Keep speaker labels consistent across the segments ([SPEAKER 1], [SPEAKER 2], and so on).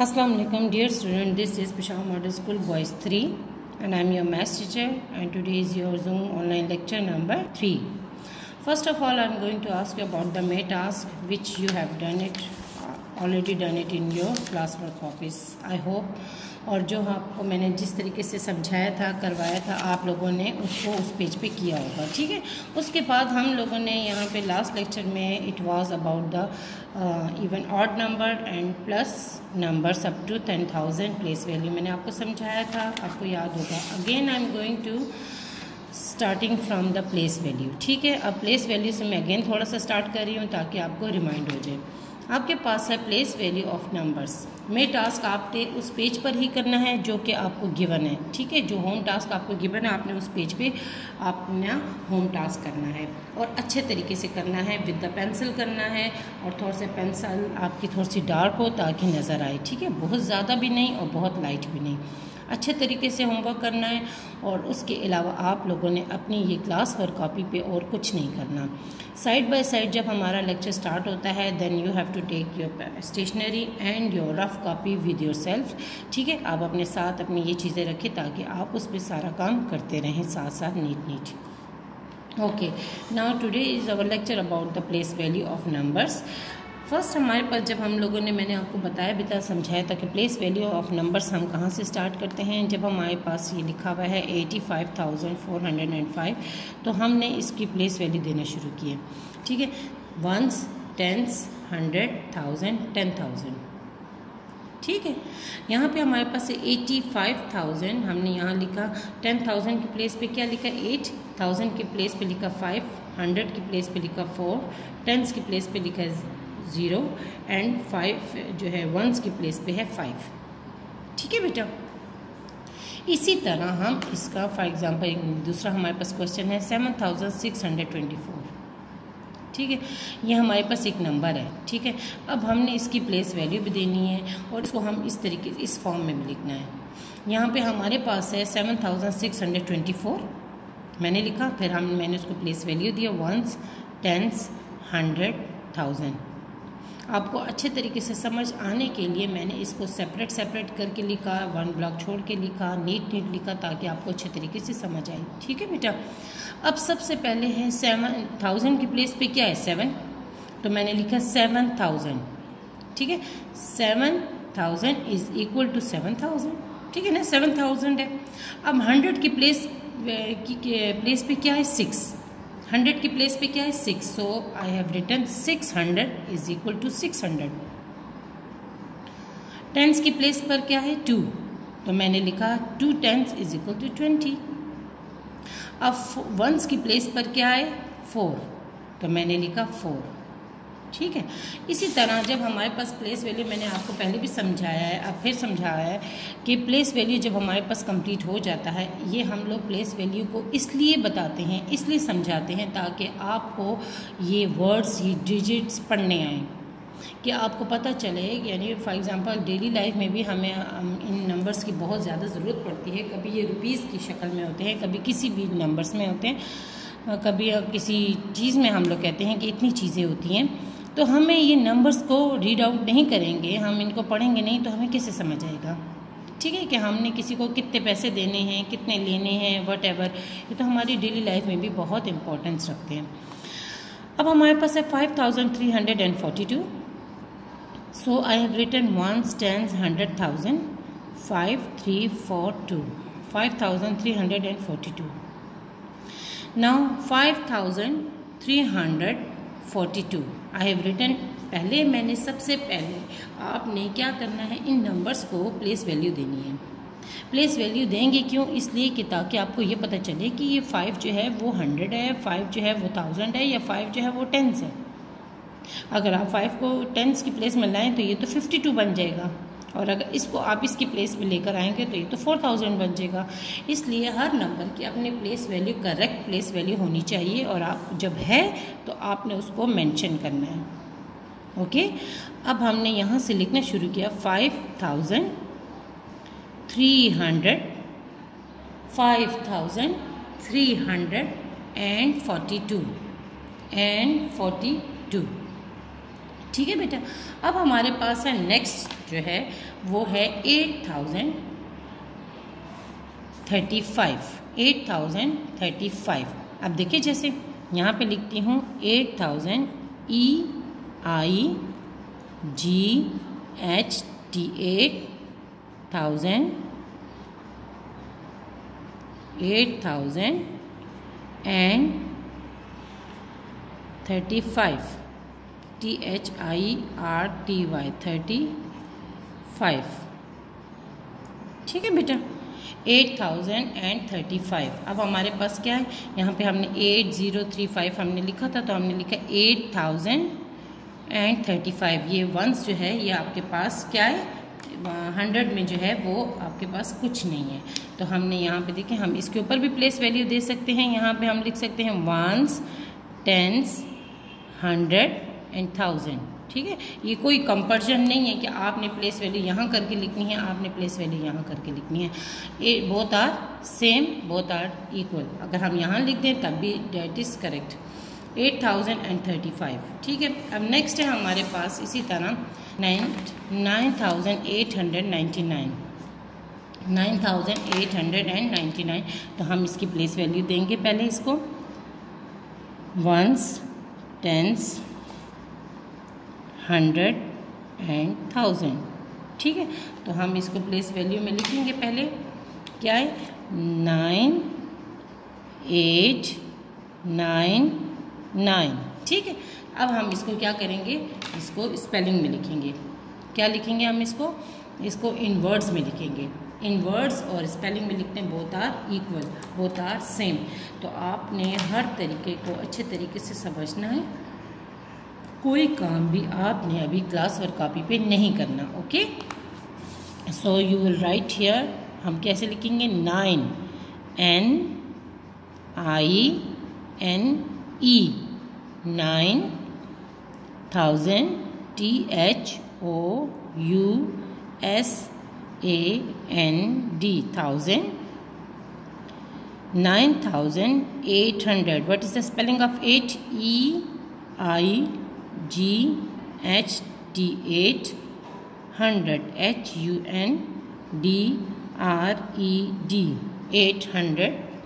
[SPEAKER 1] Assalamu alaikum dear student, this is Peshawar Model School Boys 3 and I am your maths teacher and today is your Zoom online lecture number 3. First of all, I am going to ask you about the May task which you have already done it in your classwork copies. I hope और जो आपको मैंने जिस तरीके से समझाया था करवाया था आप लोगों ने उसको उस पेज पे किया होगा, ठीक है। उसके बाद हम लोगों ने यहाँ पे लास्ट लेक्चर में it was about the even odd number and plus numbers up to 10,000 place value मैंने आपको समझाया था, आपको याद होगा। Again I am going to starting from the place value, ठीक है। अब प्लेस वैल्यू से मैं अगेन थोड़ा सा स्टार्ट कर रही हूँ ताकि आपको रिमाइंड हो जाए। आपके पास है place value of numbers. May task आपने उस पेज पर ही करना है जो कि आपको गिवन है, ठीक है। जो होम टास्क आपको गिवन है आपने उस पेज पे अपना होम टास्क करना है और अच्छे तरीके से करना है, विद द पेंसिल करना है और थोड़ा सा पेंसिल आपकी थोड़ी सी डार्क हो ताकि नज़र आए, ठीक है। बहुत ज़्यादा भी नहीं और बहुत लाइट भी नहीं, अच्छे तरीके से होमवर्क करना है। और उसके अलावा आप लोगों ने अपनी ये क्लास वर्क कॉपी पे और कुछ नहीं करना। साइड बाय साइड जब हमारा लेक्चर स्टार्ट होता है then you have to take your stationery and your rough copy with your self, ठीक है। आप अपने साथ अपनी ये चीज़ें रखें ताकि आप उस पर सारा काम करते रहें साथ साथ neat. Okay, now today is our lecture about the place value of numbers. First हमारे पास जब हम लोगों ने मैंने आपको बताया समझाया था कि प्लेस वैल्यू ऑफ नंबर्स हम कहाँ से स्टार्ट करते हैं। जब हमारे पास ये लिखा हुआ है 85,405 तो हमने इसकी प्लेस वैल्यू देना शुरू की है, ठीक है। वंस, टेंस, 100,000, 10,000, ठीक है। यहाँ पे हमारे पास 85,000 हमने यहाँ लिखा। 10,000 की प्लेस पे क्या लिखा 8, 1000 की प्लेस पे लिखा 5, 100 की प्लेस पे लिखा 4, टेंस की प्लेस पे लिखा 0 एंड 5 जो है वंस की प्लेस पे है 5, ठीक है बेटा। इसी तरह हम इसका फॉर एग्जांपल दूसरा हमारे पास क्वेश्चन है 7,624, ठीक है। ये हमारे पास एक नंबर है, ठीक है। अब हमने इसकी प्लेस वैल्यू भी देनी है और इसको हम इस तरीके इस फॉर्म में भी लिखना है। यहाँ पे हमारे पास है 7,624 मैंने लिखा, फिर मैंने उसको प्लेस वैल्यू दिया वंस, टेंस, 100, 1000। आपको अच्छे तरीके से समझ आने के लिए मैंने इसको सेपरेट करके लिखा, वन ब्लॉक छोड़ के लिखा, नीट लिखा ताकि आपको अच्छे तरीके से समझ आए, ठीक है बेटा। अब सबसे पहले है 7,000 की प्लेस पे क्या है 7, तो मैंने लिखा 7,000, ठीक है। 7,000 इज इक्वल टू 7,000, ठीक है ना, 7,000 है। अब 100 की प्लेस पे क्या है 6, 100 की प्लेस पे क्या है 6, so I have written 600 is equal to 600। Tens की प्लेस पर क्या है 2, तो मैंने लिखा 2 टेंस इज इक्वल टू 20। अब वंस की प्लेस पर क्या है 4, तो मैंने लिखा 4, ठीक है। इसी तरह जब हमारे पास प्लेस वैल्यू मैंने आपको पहले भी समझाया है, अब फिर समझाया है कि प्लेस वैल्यू जब हमारे पास कंप्लीट हो जाता है, ये हम लोग प्लेस वैल्यू को इसलिए बताते हैं, इसलिए समझाते हैं ताकि आपको ये वर्ड्स, ये डिजिट्स पढ़ने आएँ, कि आपको पता चले। यानी फॉर एग्जांपल डेली लाइफ में भी हमें इन नंबर्स की बहुत ज़्यादा ज़रूरत पड़ती है। कभी ये रुपीज़ की शक्ल में होते हैं, कभी किसी भी नंबर्स में होते हैं, कभी किसी चीज़ में हम लोग कहते हैं कि इतनी चीज़ें होती हैं। तो हमें ये नंबर्स को रीड आउट नहीं करेंगे, हम इनको पढ़ेंगे नहीं तो हमें कैसे समझ आएगा, ठीक है। कि हमने किसी को कितने पैसे देने हैं, कितने लेने हैं, वट एवर, ये तो हमारी डेली लाइफ में भी बहुत इंपॉर्टेंस रखते हैं। अब हमारे पास है 5,342, so I have written ones, tens, 100,000, 5, 3, 4, 2, 5,342। Now 5,342 I have written. पहले मैंने सबसे पहले आपने क्या करना है, इन नंबर्स को प्लेस वैल्यू देनी है। प्लेस वैल्यू देंगे क्यों, इसलिए कि ताकि आपको ये पता चले कि ये 5 जो है वो 100 है, 5 जो है वो 1000 है, या 5 जो है वो 10 है। अगर आप 5 को 10 की प्लेस में लाएं तो ये तो 52 बन जाएगा, और अगर इसको आप इसकी प्लेस पे लेकर आएंगे तो ये तो 4000 बन जाएगा। इसलिए हर नंबर की अपनी place value, correct place value होनी चाहिए, और आप जब है तो आपने उसको मेंशन करना है, ओके। अब हमने यहाँ से लिखना शुरू किया 5,342 ठीक है बेटा। अब हमारे पास है नेक्स्ट जो है वो है 8035। अब देखिए जैसे यहाँ पे लिखती हूँ 8000 EIGHT 8035 THIRTY 35। ठीक है बेटा, 8035। अब हमारे पास क्या है, यहाँ पे हमने 8035 हमने लिखा था, तो हमने लिखा 8035। ये वंस जो है ये आपके पास क्या है, 100 में जो है वो आपके पास कुछ नहीं है। तो हमने यहाँ पे देखें, हम इसके ऊपर भी प्लेस वैल्यू दे सकते हैं। यहाँ पे हम लिख सकते हैं वंस, टेंस, 100 एंड 1000। ठीक है, ये कोई कंपैरिजन नहीं है कि आपने प्लेस वैल्यू यहाँ करके लिखनी है, आपने प्लेस वैल्यू यहाँ करके लिखनी है। ये both are same, both are equal. अगर हम यहाँ लिख दें तब भी डेट इज़ करेक्ट, 8035। ठीक है, अब नेक्स्ट है हमारे पास इसी तरह 9899। तो हम इसकी प्लेस वैल्यू देंगे पहले इसको, वंस, टेंस, 100 एंड 1000। ठीक है, तो हम इसको प्लेस वैल्यू में लिखेंगे। पहले क्या है, 9899। ठीक है, अब हम इसको क्या करेंगे, इसको स्पेलिंग में लिखेंगे। क्या लिखेंगे हम इसको इन वर्ड्स में लिखेंगे। इन वर्ड्स और स्पेलिंग में लिखते हैं both are equal, both are same. तो आपने हर तरीके को अच्छे तरीके से समझना है, कोई काम भी आपने अभी क्लास और कॉपी पे नहीं करना। Okay, so you will write here, हम कैसे लिखेंगे, 9NINE 9000 THOUSAND 1000 9800। what is the spelling of 8? EIGHT 800 HUNDRED 800।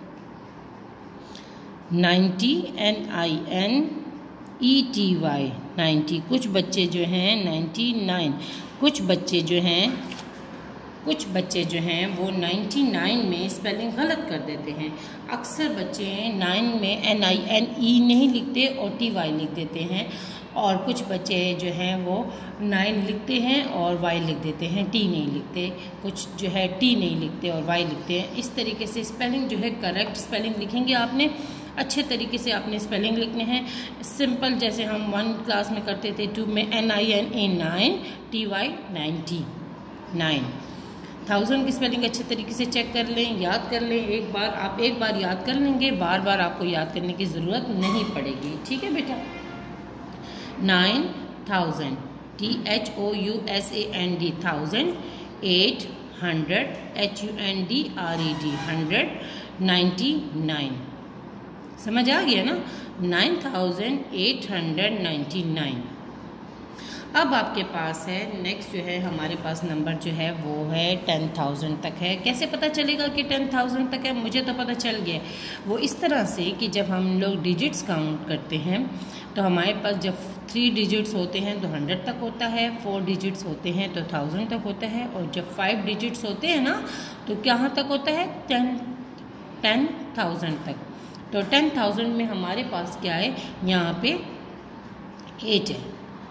[SPEAKER 1] 90 NINETY 90। कुछ बच्चे जो हैं 99, कुछ बच्चे जो हैं वो 99 में स्पेलिंग गलत कर देते हैं। अक्सर बच्चे 9 में NINE नहीं लिखते और TY लिख देते हैं, और कुछ बच्चे जो हैं वो 9 लिखते हैं और Y लिख देते हैं, T नहीं लिखते। कुछ जो है T नहीं लिखते और Y लिखते हैं। इस तरीके से स्पेलिंग जो है करेक्ट स्पेलिंग लिखेंगे आपने, अच्छे तरीके से आपने स्पेलिंग लिखने हैं। सिंपल जैसे हम 1 क्लास में करते थे, 2 में NINE 9, TY 99। 1000 की स्पेलिंग अच्छे तरीके से चेक कर लें, याद कर लें। एक बार याद कर लेंगे, बार बार आपको याद करने की ज़रूरत नहीं पड़ेगी। ठीक है बेटा, 9000 THOUSAND 1000, 800 HUNDRED 100, 99। समझ आ गया ना, 9899। अब आपके पास है नेक्स्ट जो है हमारे पास नंबर जो है वो है 10,000 तक है। कैसे पता चलेगा कि 10,000 तक है? मुझे तो पता चल गया। वो इस तरह से कि जब हम लोग डिजिट्स काउंट करते हैं तो हमारे पास जब 3 डिजिट्स होते हैं तो 100 तक होता है, 4 डिजिट्स होते हैं तो 1000 तक होता है, और जब 5 डिजिट्स होते हैं ना तो कहाँ तक होता है? 10,000 तक। तो 10,000 में हमारे पास क्या है, यहाँ पे 8 है।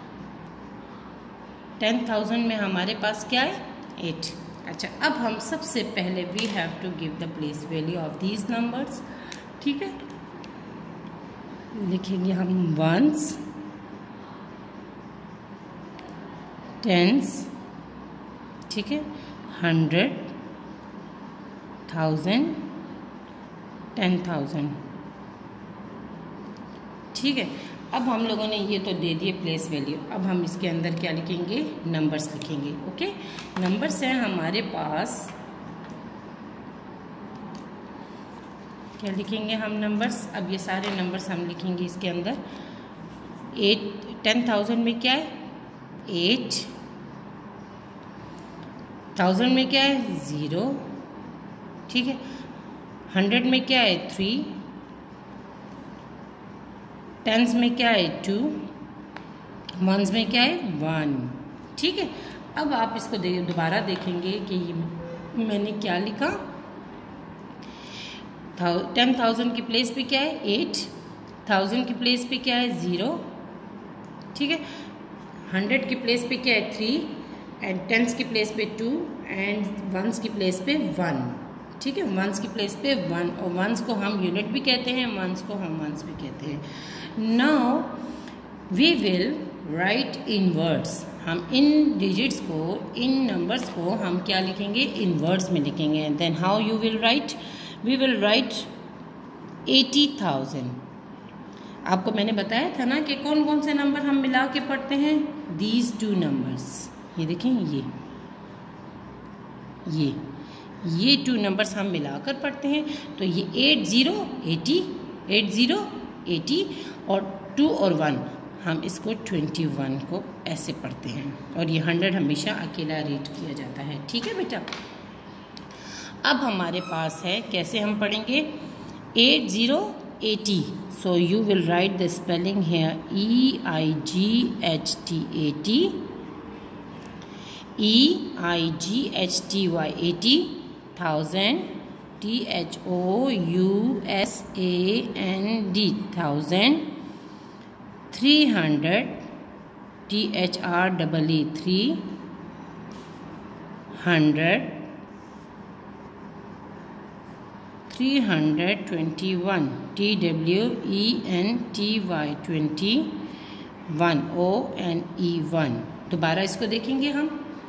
[SPEAKER 1] 10,000 में हमारे पास क्या है? 8। अच्छा, अब हम सबसे पहले we have to give the place value of these numbers. ठीक है, लिखेंगे हम वंस, टेंस, ठीक है, 100, 1000, 10,000। ठीक है, अब हम लोगों ने ये तो दे दिए प्लेस वैल्यू। अब हम इसके अंदर क्या लिखेंगे? नंबर्स लिखेंगे। ओके, नंबर्स हैं हमारे पास, क्या लिखेंगे हम? नंबर्स। अब ये सारे नंबर्स हम लिखेंगे इसके अंदर। 10,000 में क्या है? 8, 1000 में क्या है 0, ठीक है। 100 में क्या है 3, टेंस में क्या है 2, वंस में क्या है 1, ठीक है। अब आप इसको दोबारा देखेंगे कि मैंने क्या लिखा। 10,000 की प्लेस पे क्या है 8, 1000 की प्लेस पे क्या है 0, ठीक है। 100 की प्लेस पे क्या है 3 एंड टेंस की प्लेस पे 2 एंड वंस की प्लेस पे 1, ठीक है। वंस की प्लेस पे 1, और वंस को हम यूनिट भी कहते हैं, वंस को हम वंस भी कहते हैं। Now we will write in words. हम इन डिजिट्स को, इन नंबर्स को हम क्या लिखेंगे, इन वर्ड्स में लिखेंगे। Then how you will write, we will write 80,000। आपको मैंने बताया था ना कि कौन कौन से नंबर हम मिला के पढ़ते हैं, दीज 2 नंबर्स। ये देखें, ये 2 नंबर्स हम मिलाकर पढ़ते हैं। तो ये 80 और 2 और 1, हम इसको 21 को ऐसे पढ़ते हैं, और ये 100 हमेशा अकेला रीड किया जाता है, ठीक है बेटा। अब हमारे पास है, कैसे हम पढ़ेंगे 80, so you will write the spelling here EIGHT80, EIGHTY 80, 1000 THOUSAND 1000, 300 THREE 100, 321 TWENTY 21 ONE1। दोबारा इसको देखेंगे हम।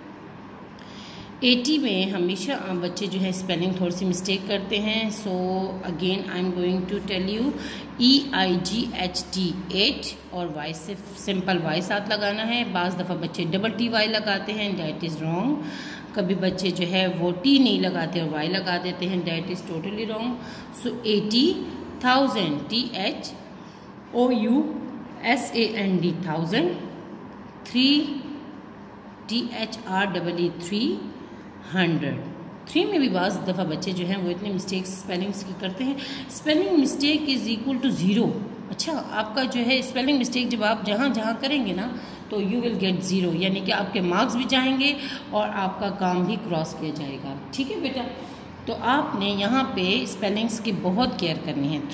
[SPEAKER 1] 80 में हमेशा बच्चे जो है स्पेलिंग थोड़ी सी मिस्टेक करते हैं। So again I am going to tell you EIGHT 8 और वाई से सिंपल वाई साथ लगाना है। बाज़ दफ़ा बच्चे डबल TY लगाते हैं, डैट इज़ रॉन्ग। कभी बच्चे जो है वो T नहीं लगाते और Y लगा देते हैं, that is totally wrong. So 80,000 THOUSAND 1000, 3 THREE 100। 3 में भी बाज़ दफ़ा बच्चे जो हैं वो इतने मिस्टेक्स स्पेलिंग्स की करते हैं। Spelling mistake is equal to 0। अच्छा, आपका जो है स्पेलिंग मिस्टेक जब आप जहाँ जहाँ करेंगे ना तो यू विल गेट 0, यानी कि आपके मार्क्स भी जाएंगे और आपका काम भी क्रॉस किया जाएगा, ठीक है बेटा। तो आपने यहाँ पे स्पेलिंग्स की बहुत केयर करनी है।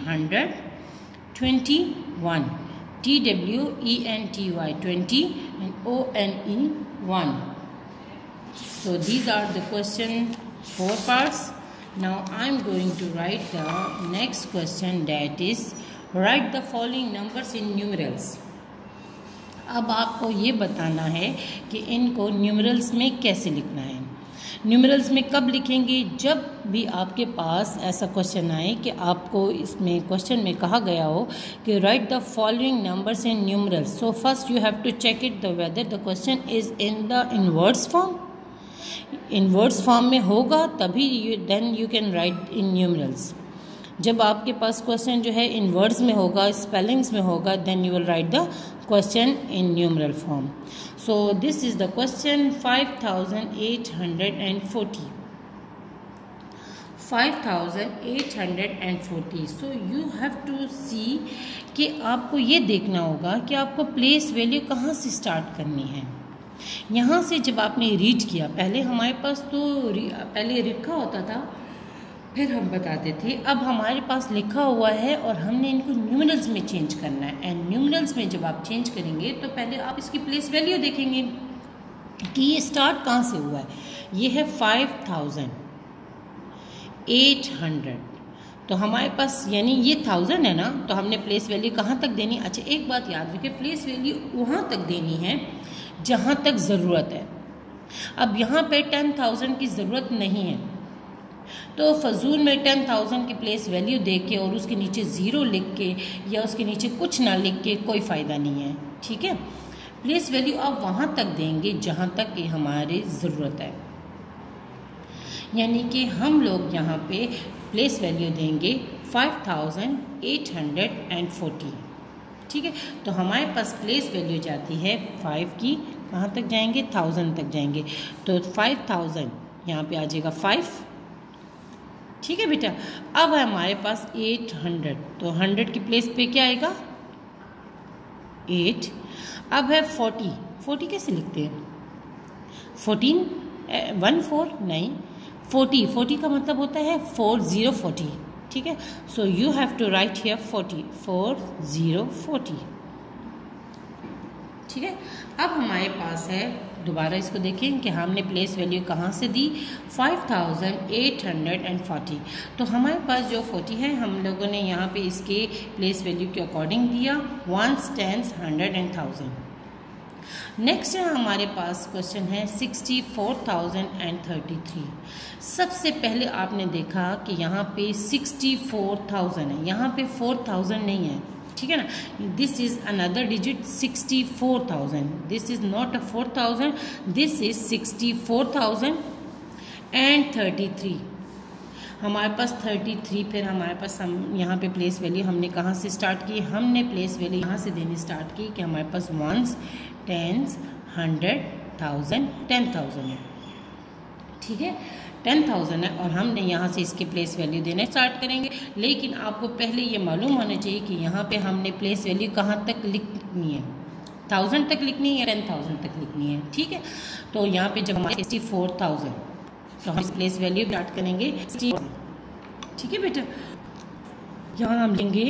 [SPEAKER 1] 321 TWENTY 20 and ONE1। So these are the question 4 parts. Now I am going to write the next question, that is write the following numbers in numerals। अब आपको ये बताना है कि इनको न्यूमरल्स में कैसे लिखना है। न्यूमरल्स में कब लिखेंगे, जब भी आपके पास ऐसा क्वेश्चन आए कि आपको इसमें क्वेश्चन में कहा गया हो कि write the following numbers in numerals. So first you have to check it the whether the question is in the in words form. In words form में होगा तभी then you can write in numerals. जब आपके पास क्वेश्चन जो है इन words में होगा, spellings में होगा, then you will write the question in numeral form. So this is the question 5840। 5840। So you have to see कि आपको ये देखना होगा कि आपको प्लेस वैल्यू कहाँ से स्टार्ट करनी है। यहाँ से जब आपने रीड किया, पहले हमारे पास तो पहले लिखा होता था फिर हम बताते थे, अब हमारे पास लिखा हुआ है और हमने इनको न्यूमरल्स में चेंज करना है। एंड न्यूमरल्स में जब आप चेंज करेंगे तो पहले आप इसकी प्लेस वैल्यू देखेंगे कि ये स्टार्ट कहाँ से हुआ है। ये है 5800, तो हमारे पास यानी ये 1000 है ना, तो हमने प्लेस वैल्यू कहाँ तक देनी। अच्छा, एक बात याद रखिए, प्लेस वैल्यू वहाँ तक देनी है जहाँ तक ज़रूरत है। अब यहाँ पे 10,000 की ज़रूरत नहीं है, तो फजूल में 10,000 की प्लेस वैल्यू दे के और उसके नीचे 0 लिख के या उसके नीचे कुछ ना लिख के कोई फ़ायदा नहीं है, ठीक है। प्लेस वैल्यू आप वहाँ तक देंगे जहाँ तक कि हमारी ज़रूरत है, यानी कि हम लोग यहाँ पे प्लेस वैल्यू देंगे 5840, ठीक है। तो हमारे पास प्लेस वैल्यू जाती है 5 की कहाँ तक जाएंगे, 1000 तक जाएंगे। तो 5000 यहाँ पे आ जाएगा 5, ठीक है बेटा। अब है हमारे पास 800, तो 100 की प्लेस पे क्या आएगा, 8। अब है 40 कैसे लिखते हैं, 14 14 नहीं, 40 का मतलब होता है 40, ठीक है। So you have to write here 40, ठीक है। अब हमारे पास है, दोबारा इसको देखें कि हमने प्लेस वैल्यू कहाँ से दी, 5840। तो हमारे पास जो 40 है हम लोगों ने यहाँ पे इसके प्लेस वैल्यू के अकॉर्डिंग दिया, 1s, 10s, 100 and 1000। नेक्स्ट है हमारे पास क्वेश्चन है 64,033। सबसे पहले आपने देखा कि यहाँ पे 64,000 है, यहाँ पे 4000 नहीं है, ठीक है ना। This is another digit 64,000, this is not a 4000, this is 64,033। हमारे पास 33, फिर हमारे पास हम यहाँ पे प्लेस वैल्यू हमने कहाँ से स्टार्ट की, हमने प्लेस वैल्यू यहाँ से देनी स्टार्ट की कि हमारे पास 1s, 10s, 100, 1000, 10,000 है, ठीक है। 10,000 है और हमने यहाँ से इसके प्लेस वैल्यू देना स्टार्ट करेंगे। लेकिन आपको पहले ये मालूम होना चाहिए कि यहाँ पे हमने प्लेस वैल्यू कहाँ तक लिखनी है, 1000 तक लिखनी है या 10,000 तक लिखनी है, ठीक है। तो यहाँ पे जब हमारे 64,000, तो हम इस प्लेस वैल्यू स्टार्ट करेंगे, ठीक है बेटा। यहाँ हम लेंगे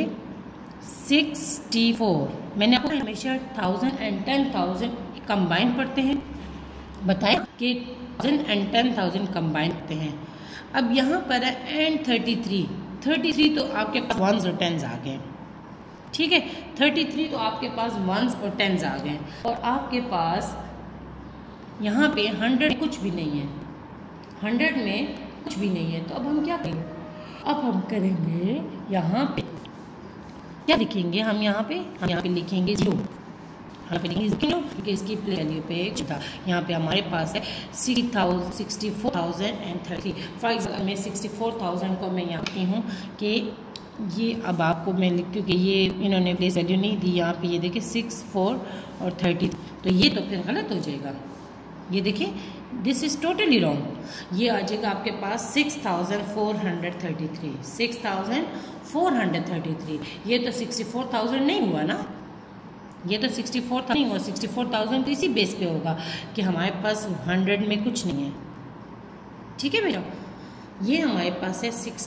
[SPEAKER 1] 64। मैंने आपको हमेशा 1000 and 10,000 कंबाइन पढ़ते हैं, बताएं कि 1000 and 10,000 कंबाइन करते हैं। अब यहाँ पर है एंड 33 तो आपके पास 1s और 10s आ गए, ठीक है। 33 तो आपके पास 1s और 10s आ गए और आपके पास यहाँ पे 100 कुछ भी नहीं है, 100 में कुछ भी नहीं है। तो अब हम क्या करेंगे, अब हम करेंगे यहाँ पे क्या लिखेंगे, हम यहाँ पे लिखेंगे 0, यहाँ पे लिखेंगे 0 क्योंकि इसकी प्लेस वैल्यू पे था। यहाँ पे हमारे पास है 64,030। फॉर एग्जाम्पल मैं 64,000 को मैं यहाँ लिखती हूँ कि ये, अब आपको मैं लिखती हूँ कि ये इन्होंने प्लेस वैल्यू नहीं दी, यहाँ पे ये देखिए 6, 4 और 30, तो ये तो फिर गलत हो जाएगा। ये देखिए दिस इज टोटली रॉन्ग, ये आ जाएगा आपके पास 6,433, 6,433। ये तो 64,000 नहीं हुआ ना, ये तो 64,000 नहीं हुआ, 64,000 तो इसी बेस पे होगा कि हमारे पास 100 में कुछ नहीं है, ठीक है बेटा। ये हमारे पास है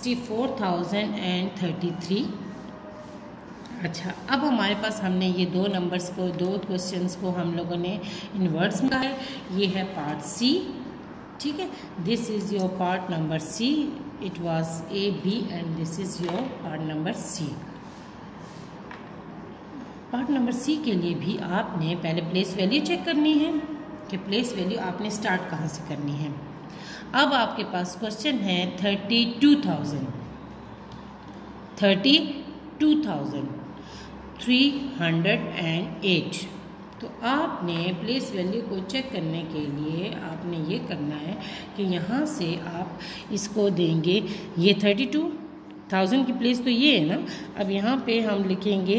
[SPEAKER 1] 64,033। अच्छा, अब हमारे पास हमने ये दो नंबर्स को, दो क्वेश्चंस को हम लोगों ने इन वर्ड्स में है। ये है पार्ट सी, ठीक है। This is your part number C, it was A B and this is your part number C. Part number C के लिए भी आपने पहले प्लेस वैल्यू चेक करनी है कि प्लेस वैल्यू आपने स्टार्ट कहाँ से करनी है। अब आपके पास क्वेश्चन है 32,308। तो आपने प्लेस वैल्यू को चेक करने के लिए आपने ये करना है कि यहाँ से आप इसको देंगे, ये 32,000 की प्लेस तो ये है ना। अब यहाँ पे हम लिखेंगे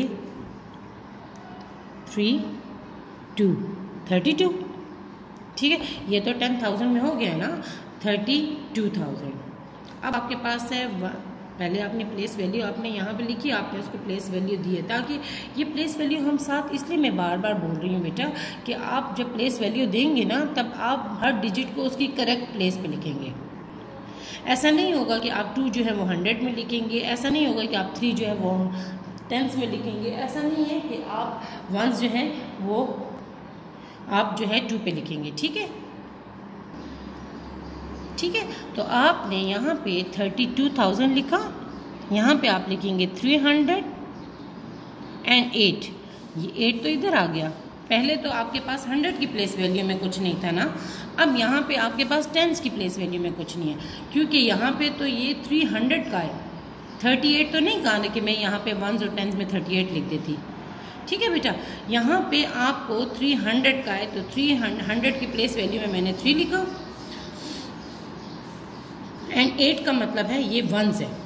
[SPEAKER 1] 32, ठीक है। ये तो 10,000 में हो गया है ना, 32,000। अब आपके पास है, पहले आपने प्लेस वैल्यू आपने यहाँ पे लिखी, आपने उसको प्लेस वैल्यू दी है, ताकि ये प्लेस वैल्यू हम साथ, इसलिए मैं बार बार बोल रही हूँ बेटा कि आप जब प्लेस वैल्यू देंगे ना तब आप हर डिजिट को उसकी करेक्ट प्लेस पे लिखेंगे। ऐसा नहीं होगा कि आप 2 जो है वो 100 में लिखेंगे, ऐसा नहीं होगा कि आप 3 जो है वो 10s में लिखेंगे, ऐसा नहीं है कि आप 1s जो है वो आप जो है 2 पे लिखेंगे, ठीक है। ठीक है, तो आपने यहाँ पे 32,000 लिखा, यहाँ पे आप लिखेंगे 308। ये 8 तो इधर आ गया, पहले तो आपके पास 100 की प्लेस वैल्यू में कुछ नहीं था ना। अब यहाँ पे आपके पास 10s की प्लेस वैल्यू में कुछ नहीं है, क्योंकि यहाँ पे तो ये 300 का है, 38 तो नहीं कहा कि मैं यहाँ पे 1s और 10s में 38 लिख देती। ठीक है बेटा, यहाँ पे आपको 300 का है तो 300 की प्लेस वैल्यू में मैंने 3 लिखा, एंड 8 का मतलब है ये 1s है,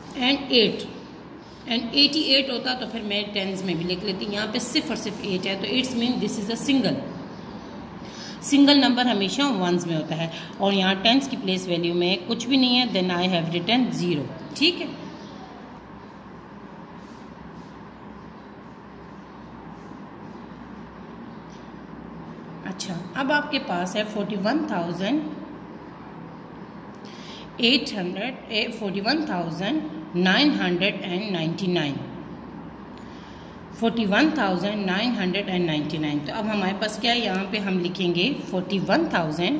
[SPEAKER 1] एंड 88 होता तो फिर मैं 10s में भी लिख लेती। यहाँ पे सिर्फ और सिर्फ 8 है, तो it's mean this is a single. Single number हमेशा वंस में होता है और यहाँ टेंस की प्लेस वैल्यू में कुछ भी नहीं है, देन आई हैव रिटन 0। ठीक है, अच्छा अब आपके पास है 41,999 41,999। तो अब हमारे पास क्या है, यहाँ पे हम लिखेंगे 41,000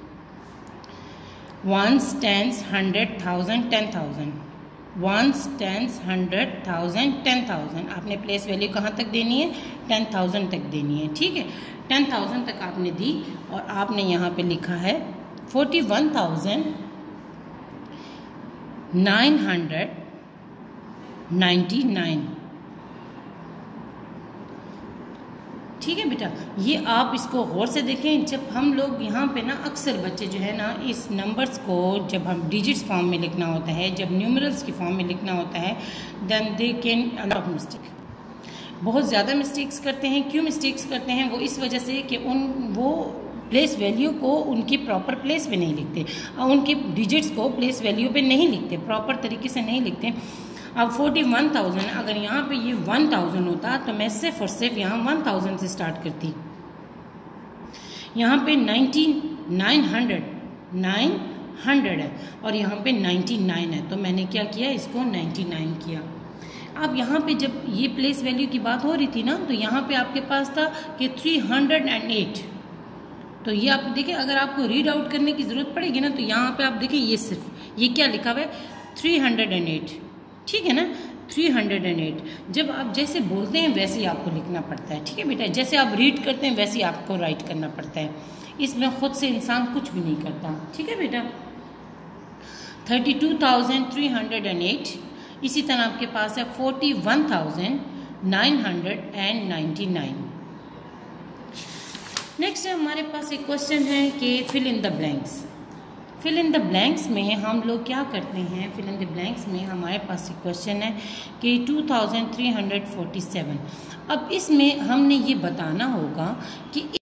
[SPEAKER 1] ones, tens, 100,000, 10,000, ones, tens, 100,000, 10,000। आपने प्लेस वैल्यू कहाँ तक देनी है, 10,000 तक देनी है। ठीक है, 10,000 तक आपने दी और आपने यहाँ पे लिखा है 41,999। ठीक है बेटा, ये आप इसको गौर से देखें। जब हम लोग यहाँ पे ना अक्सर बच्चे जो है ना इस नंबर्स को जब हम डिजिट्स फॉर्म में लिखना होता है, जब न्यूमरल्स की फॉर्म में लिखना होता है, then they can a lot of mistake, बहुत ज़्यादा मिस्टेक्स करते हैं। क्यों मिस्टेक्स करते हैं, वो इस वजह से कि वो प्लेस वैल्यू को उनकी प्रॉपर प्लेस पे नहीं लिखते और उनके डिजिट्स को प्लेस वैल्यू पे नहीं लिखते, प्रॉपर तरीके से नहीं लिखते। अब 41,000, अगर यहाँ पे ये 1,000 होता तो मैं सिर्फ और सिर्फ यहाँ 1,000 से स्टार्ट करती। यहाँ पे 900 है और यहाँ पे 99 है, तो मैंने क्या किया, इसको 99 किया। अब यहाँ पे जब ये प्लेस वैल्यू की बात हो रही थी ना, तो यहाँ पे आपके पास था कि 308। तो ये आप देखिए, अगर आपको रीड आउट करने की ज़रूरत पड़ेगी ना, तो यहाँ पे आप देखिए ये सिर्फ ये क्या लिखा हुआ है, 308। ठीक है ना, 308। जब आप जैसे बोलते हैं वैसे ही आपको लिखना पड़ता है। ठीक है बेटा, जैसे आप रीड करते हैं वैसे ही आपको राइट करना पड़ता है, इसमें खुद से इंसान कुछ भी नहीं करता। ठीक है बेटा, 32,308। इसी तरह आपके पास है 41,999। नेक्स्ट हमारे पास एक क्वेश्चन है कि fill in the blanks. Fill in the blanks में हम लोग क्या करते हैं, फिल इन द ब्लैंक्स में हमारे पास एक क्वेश्चन है कि 2347। अब इसमें हमने ये बताना होगा कि